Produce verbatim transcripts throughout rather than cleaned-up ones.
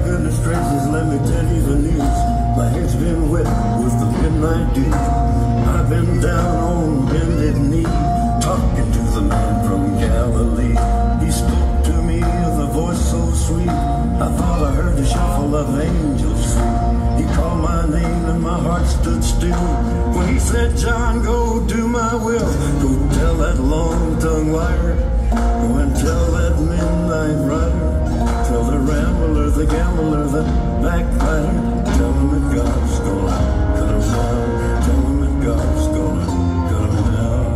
goodness gracious, let me tell you the news. My head's been wet with the midnight dew. I've been down on bended knee, talking to the man from Galilee. He spoke to me with a voice so sweet, I thought I heard the shuffle of angels sweet. He called my name and my heart stood still when he said, John, go do my will. Go tell that long-tongued liar, go and tell that midnight rider, tell the rambler, the gambler, the backbiter, tell him that God's gonna cut him down, tell him that God's gonna cut him down.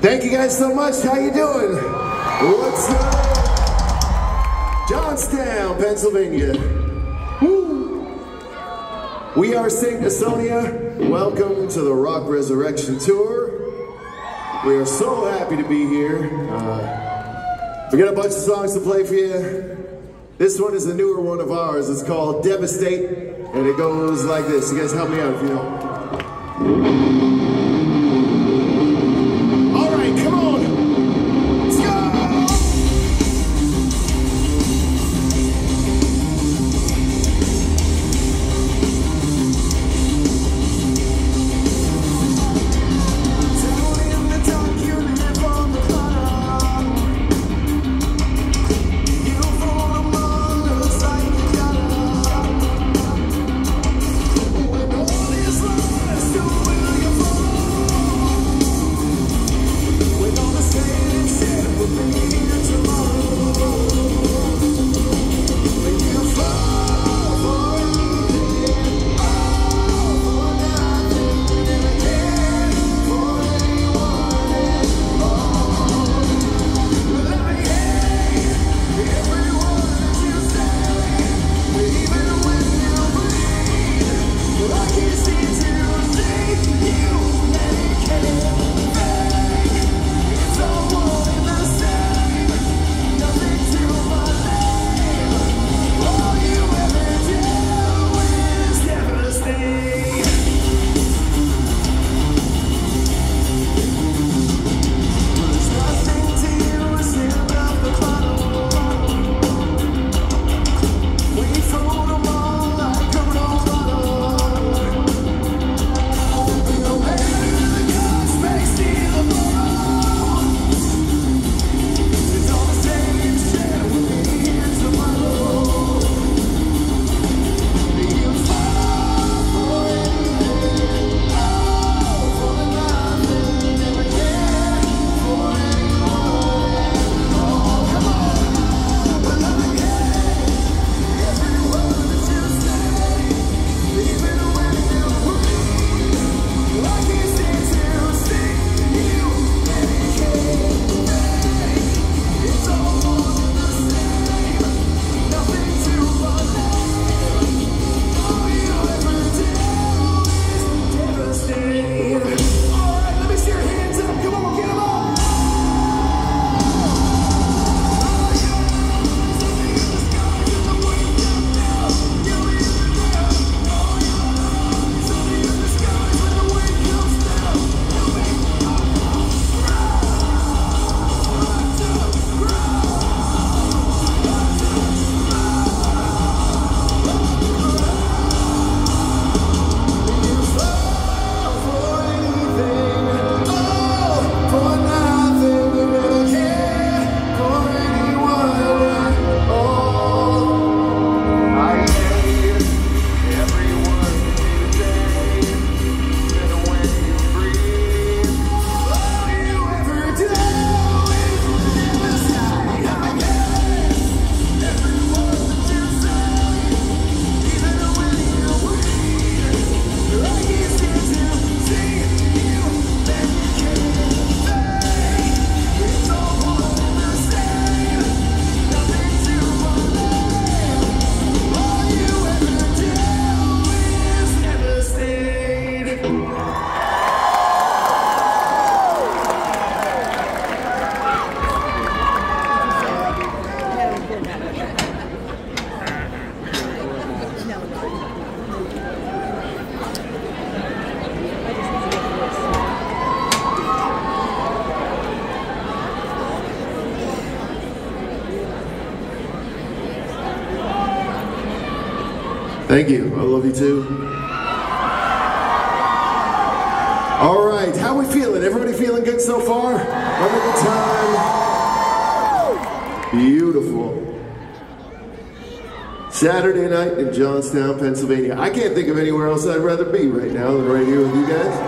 Thank you guys so much. How you doing? What's up? Johnstown, Pennsylvania. Woo. We are Saint Asonia. Welcome to the Rock Resurrection Tour. We are so happy to be here. Uh, we got a bunch of songs to play for you. This one is a newer one of ours. It's called Devastate, and it goes like this. You guys help me out if you know. Thank you. I love you too. All right, how we feeling? Everybody feeling good so far? Having a good time? Beautiful. Saturday night in Johnstown, Pennsylvania. I can't think of anywhere else I'd rather be right now than right here with you guys.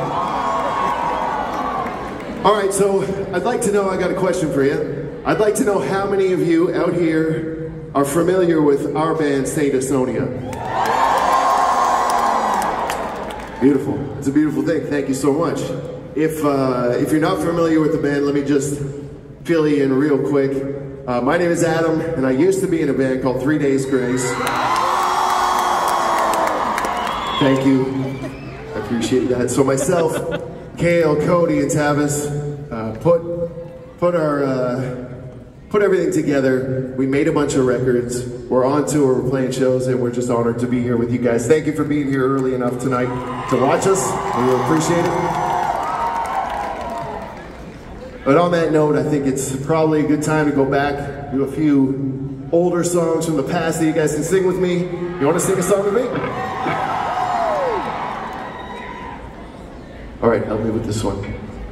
All right, so I'd like to know, I got a question for you. I'd like to know how many of you out here are familiar with our band, Saint Asonia. Beautiful. It's a beautiful thing. Thank you so much. if, uh, if you're not familiar with the band, let me just fill you in real quick. Uh, my name is Adam, and I used to be in a band called Three Days Grace. Thank you. I appreciate that. So myself, Kale, Cody, and Tavis uh, put put our uh, put everything together. We made a bunch of records. We're on tour. We're playing shows, and we're just honored to be here with you guys. Thank you for being here early enough tonight to watch us. We really appreciate it. But on that note, I think it's probably a good time to go back, do a few older songs from the past that you guys can sing with me. You want to sing a song with me? All right, help me with this one.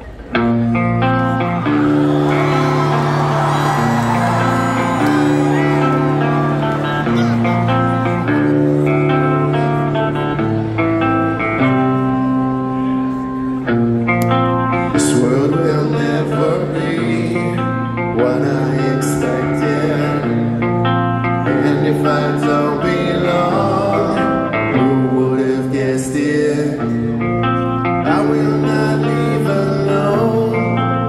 This world will never be what I expected, and if I don't belong, who would have guessed it? I will not leave alone.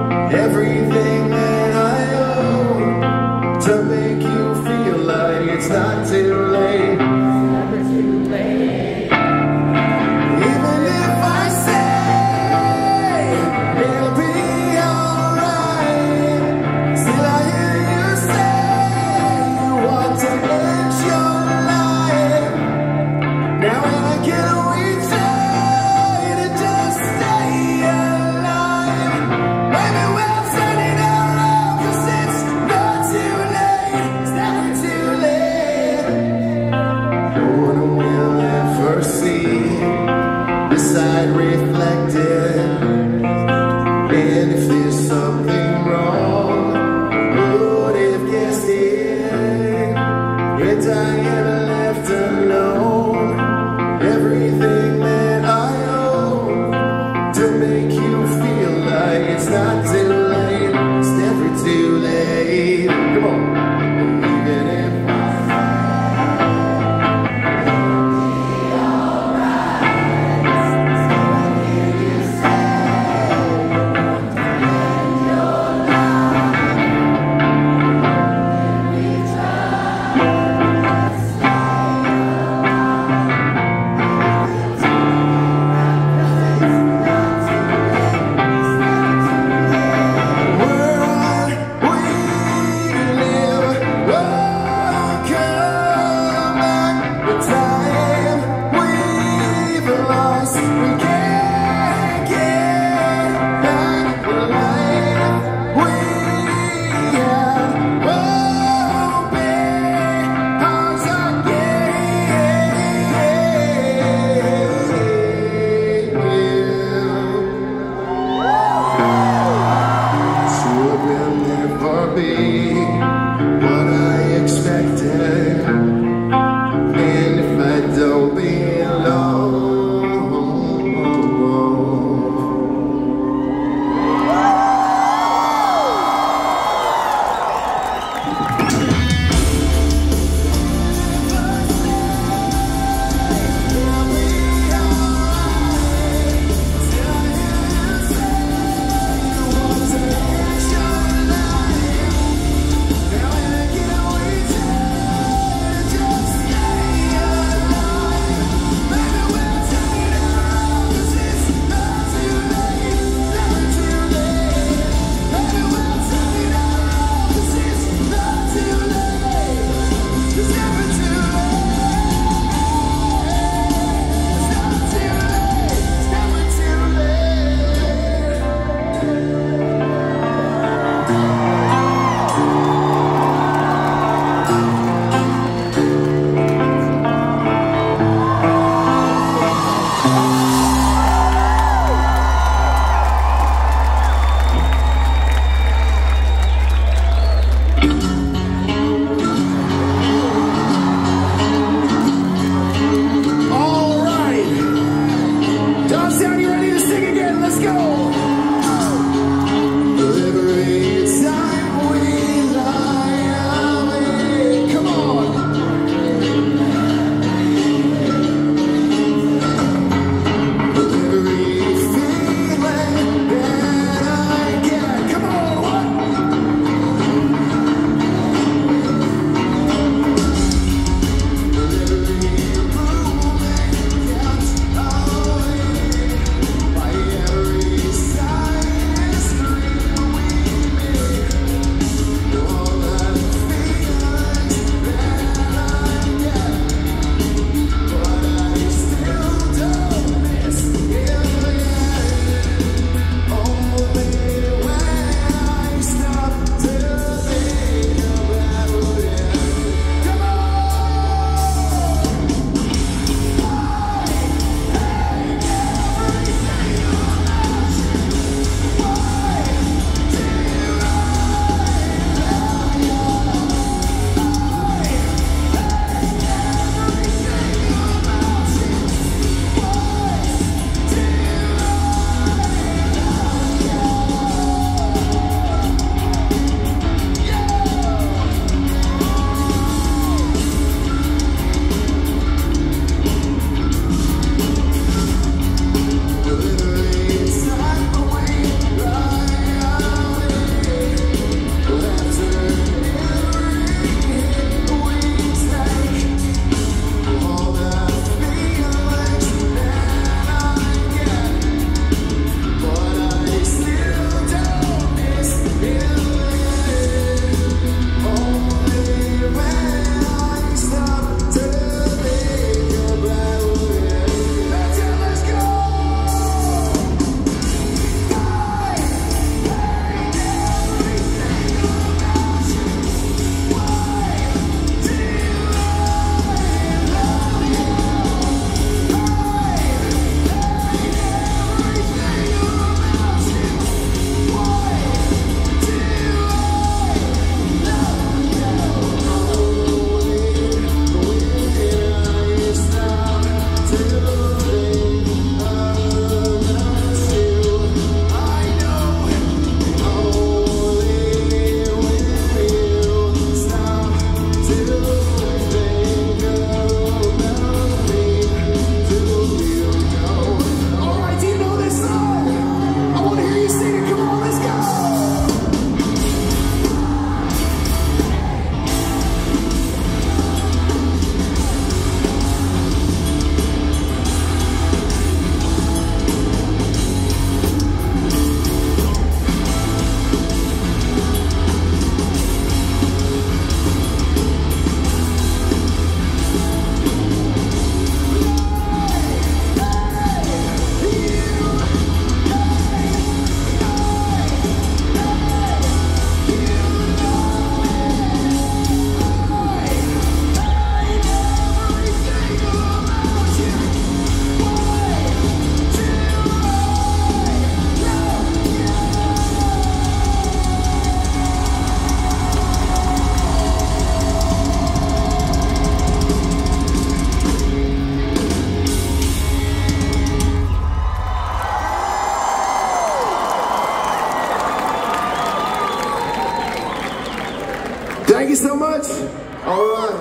Thank you so much. All right.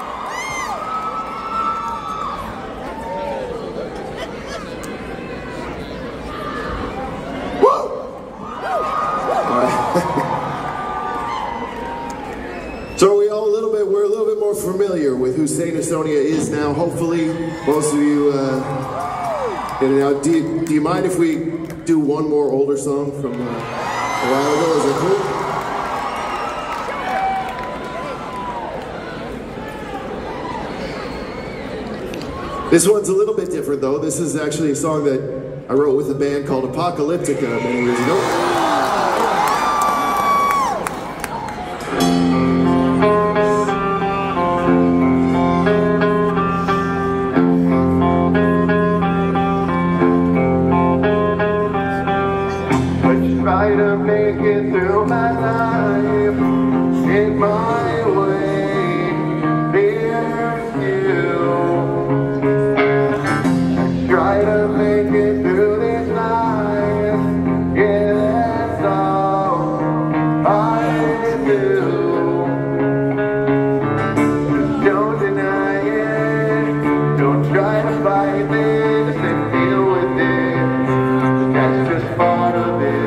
Woo! All right. So are we all a little bit, we're a little bit more familiar with who Saint Asonia is now. Hopefully, most of you, uh, get it out. Do you, do you mind if we do one more older song from uh, a while ago? Is that cool? This one's a little bit different though. This is actually a song that I wrote with a band called Apocalyptica many years ago. I try to make it through my life in my way, dear you. Try to make it through this life, yeah, that's all I do. Just don't deny it, don't try to fight this and deal with it, that's just part of it.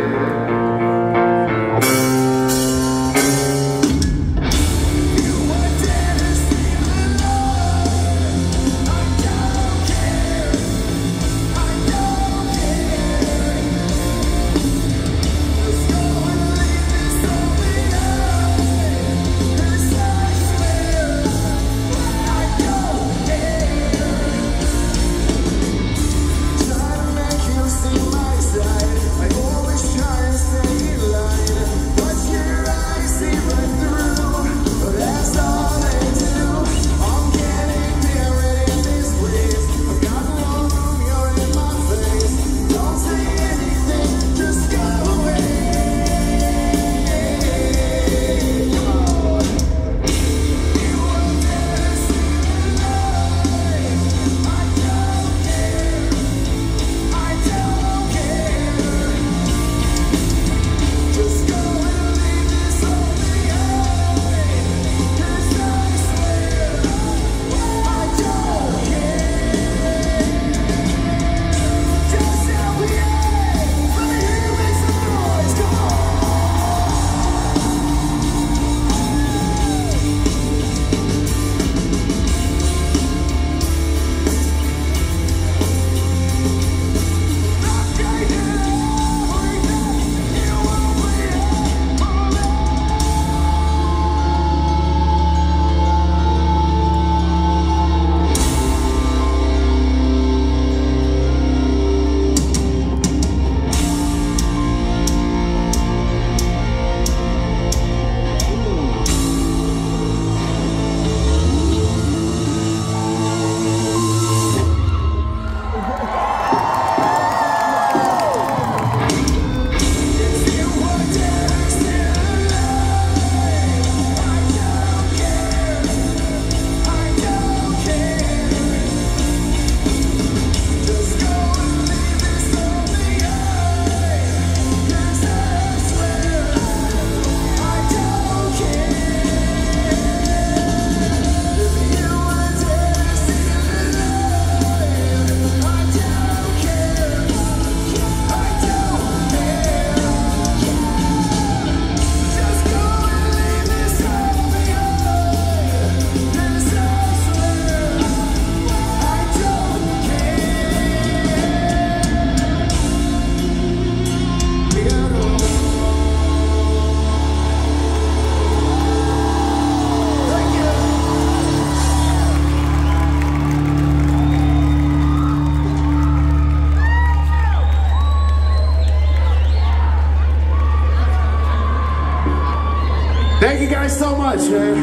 Thank you guys so much, man.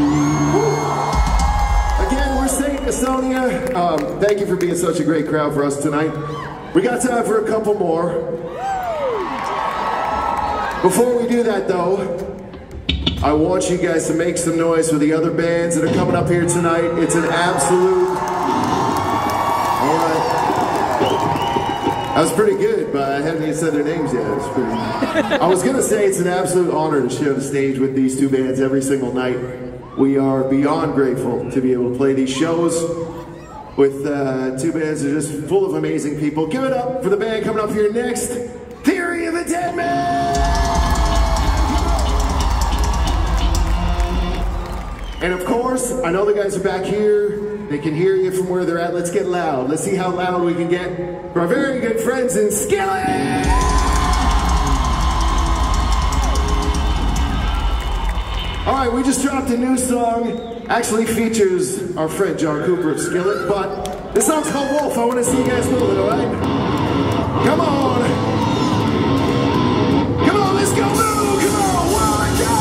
Again, we're Saint Asonia. Um, thank you for being such a great crowd for us tonight. We got time for a couple more. Before we do that though, I want you guys to make some noise for the other bands that are coming up here tonight. It's an absolute... All right. That was pretty good, but I haven't even said their names yet. It was pretty... I was going to say it's an absolute honor to share the stage with these two bands every single night. We are beyond grateful to be able to play these shows with uh, two bands that are just full of amazing people. Give it up for the band coming up here next, Theory of a Dead Man! And of course, I know the guys are back here. They can hear you from where they're at. Let's get loud. Let's see how loud we can get for our very good friends in Skillet! All right, we just dropped a new song. Actually features our friend John Cooper of Skillet, but this song's called Wolf. I want to see you guys move it, all right? Come on! Come on, let's go move! Come on, one, go!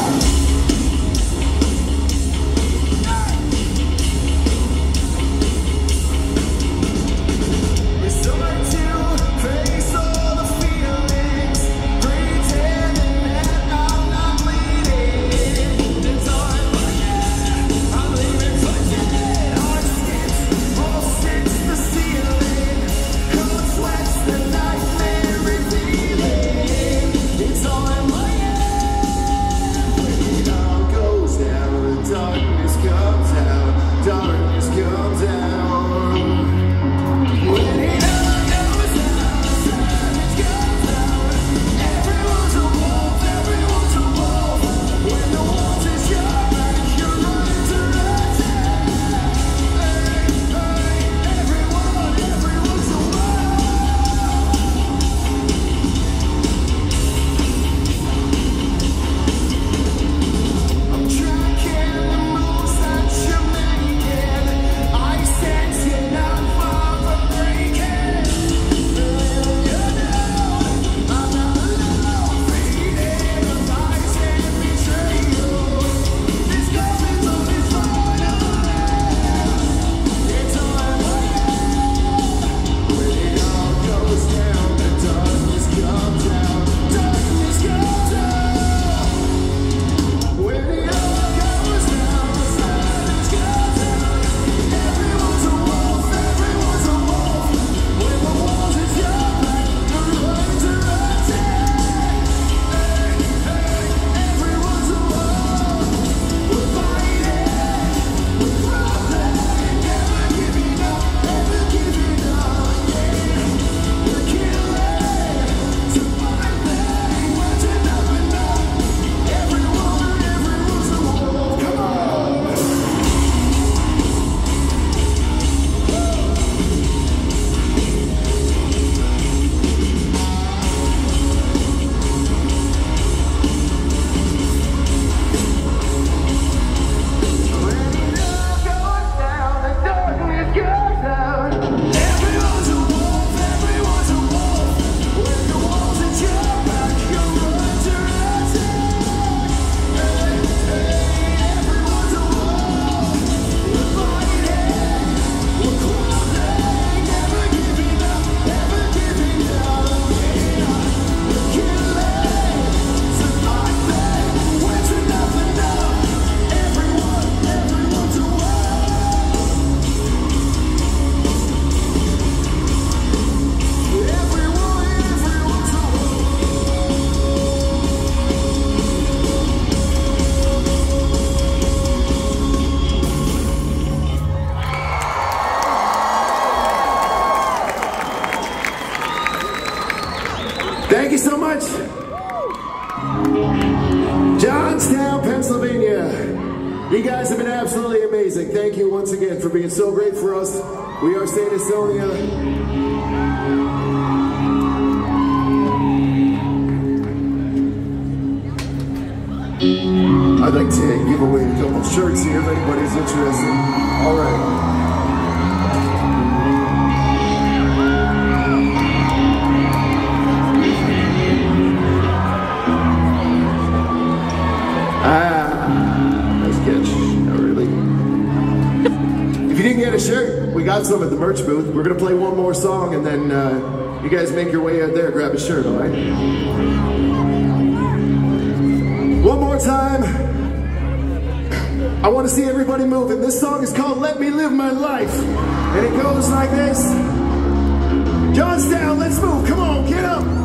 Thank you so much. Johnstown, Pennsylvania. You guys have been absolutely amazing. Thank you once again for being so great for us. We are Saint Estonia. I'd like to give away a couple shirts here if anybody's interested. All right. If you didn't get a shirt, we got some at the merch booth. We're gonna play one more song and then uh, you guys make your way out there, grab a shirt, all right? One more time. I wanna see everybody moving. This song is called Let Me Live My Life. And it goes like this. Johnstown, let's move. Come on, get up.